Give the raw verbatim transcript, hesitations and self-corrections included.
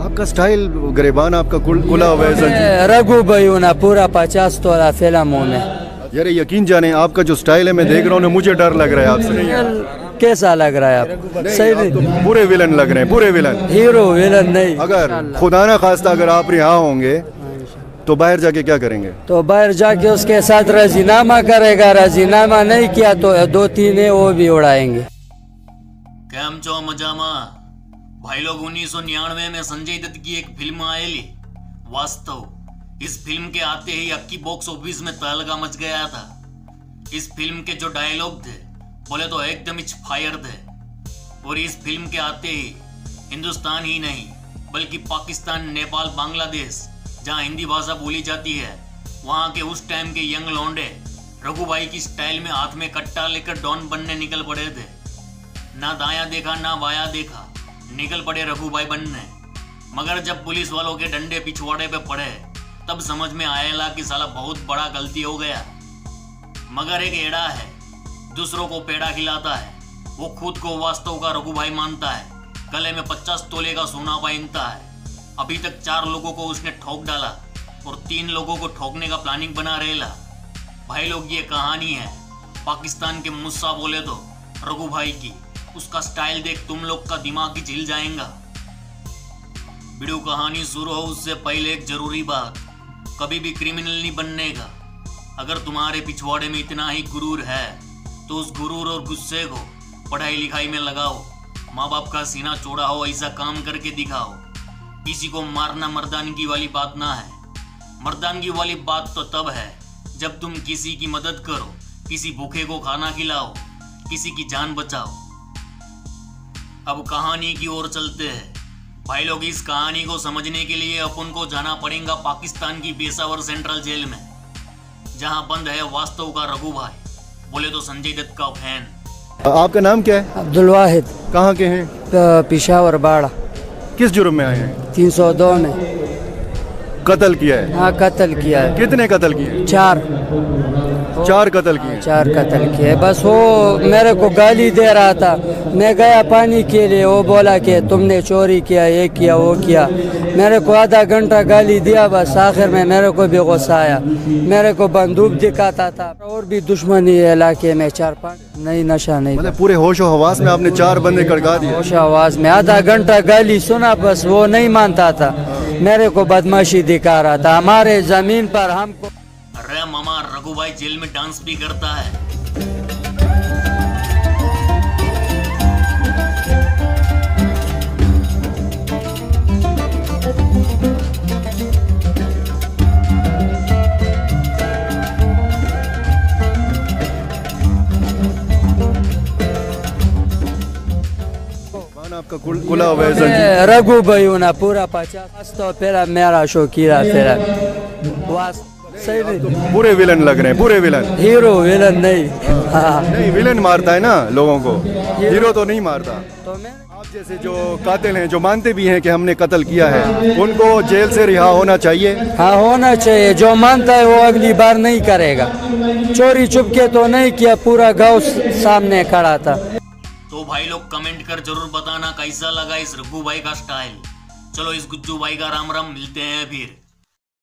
आपका स्टाइल गरेबान आपका खुला हुआ है। रघु भाई ना पूरा पचास तोला फिल्मों में। यार यकीन जाने आपका जो स्टाइल है मैं देख रहा हूँ, मुझे डर लग रहा है आपसे। कैसा लग रहा है आप? सही नहीं, तो पूरे विलन लग रहे हैं, पूरे विलन। हीरो विलन नहीं। अगर खुदा ना खास्ता अगर आप यहाँ होंगे तो बाहर जाके क्या करेंगे? तो बाहर जाके उसके साथ राजीनामा करेगा, राजीनामा नहीं किया तो दो तीन है वो भी उड़ाएंगे। कैम चो मजामा भाई लोग, उन्नीस सौ निन्यानवे में संजय दत्त की एक फिल्म आएली वास्तव। इस फिल्म के आते ही अक्की बॉक्स ऑफिस में तहलका मच गया था। इस फिल्म के जो डायलॉग थे बोले तो एकदम इच फायर थे। और इस फिल्म के आते ही हिंदुस्तान ही नहीं बल्कि पाकिस्तान, नेपाल, बांग्लादेश जहां हिंदी भाषा बोली जाती है, वहां के उस टाइम के यंग लौंडे रघु भाई की स्टाइल में हाथ में कट्टा लेकर डॉन बनने निकल पड़े थे। ना दाया देखा ना बाया देखा, निकल पड़े रघु भाई बनने। मगर जब पुलिस वालों के डंडे पिछवाड़े पे पड़े तब समझ में आया कि साला बहुत बड़ा गलती हो गया। मगर एक एड़ा है दूसरों को पेड़ा खिलाता है, वो खुद को वास्तव का रघु भाई मानता है। गले में पचास तोले का सोना पहनता है। अभी तक चार लोगों को उसने ठोक डाला और तीन लोगों को ठोकने का प्लानिंग बना रहेला। भाई लोग ये कहानी है पाकिस्तान के मुस्सा बोले तो रघु भाई की। उसका स्टाइल देख तुम लोग का दिमाग ही झिल जाएगा। वीडियो कहानी शुरू हो उससे पहले एक जरूरी बात, कभी भी क्रिमिनल नहीं बनने का। अगर तुम्हारे पिछवाड़े में इतना ही गुरूर है तो उस गुरूर और गुस्से को पढ़ाई लिखाई में लगाओ। माँ बाप का सीना चौड़ा हो ऐसा काम करके दिखाओ। किसी को मारना मर्दानगी वाली बात ना है। मर्दानगी वाली बात तो तब है जब तुम किसी की मदद करो, किसी भूखे को खाना खिलाओ, किसी की जान बचाओ। अब कहानी की ओर चलते हैं भाई लोग। इस कहानी को समझने के लिए अपन को जाना पड़ेगा पाकिस्तान की पेशावर सेंट्रल जेल में, जहां बंद है वास्तव का रघु भाई, बोले तो संजय दत्त का फैन। आपका नाम क्या है? अब्दुल वाहिद। कहाँ के हैं? पेशावर बाड़ा। किस जुर्म में आए हैं? तीन सौ दो में कत्ल किया है। हाँ कत्ल किया है। कितने कत्ल किए? चार चार कत्ल किए। चार कत्ल किए। बस वो मेरे को गाली दे रहा था, मैं गया पानी के लिए, वो बोला कि तुमने चोरी किया, ये किया, वो किया। मेरे को आधा घंटा गाली दिया, बस आखिर में मेरे को भी गुस्सा आया। मेरे को बंदूक दिखाता था। और भी दुश्मनी है इलाके में चार पाँच। नहीं नशा नहीं, मतलब पूरे होशो हवास में आपने चार बंदे कड़का दिए? होशो हवास में आधा घंटा गाली सुना, बस वो नहीं मानता था, मेरे को बदमाशी दिखा रहा था हमारे जमीन पर हमको। अरे मामा रघु भाई जेल में डांस भी करता है। आपका खुला हुआ है। रघु भाई ना पूरा पचास तो फिर मेरा शो किया फिर सही नहीं। तो पूरे विलन लग रहे हैं, पूरे विलन। हीरो विलन नहीं। हाँ नहीं, विलन मारता है ना लोगों को, हीरो तो नहीं मारता। तो मैं आप जैसे जो कातिल हैं, जो मानते भी हैं कि हमने कत्ल किया है, उनको जेल से रिहा होना चाहिए। हाँ होना चाहिए। जो मानता है वो अगली बार नहीं करेगा। चोरी चुपके तो नहीं किया, पूरा गांव सामने खड़ा था। तो भाई लोग कमेंट कर जरूर बताना कैसा लगा इस रघु भाई का स्टाइल। चलो इस गुज्जू भाई का राम राम, मिलते हैं फिर।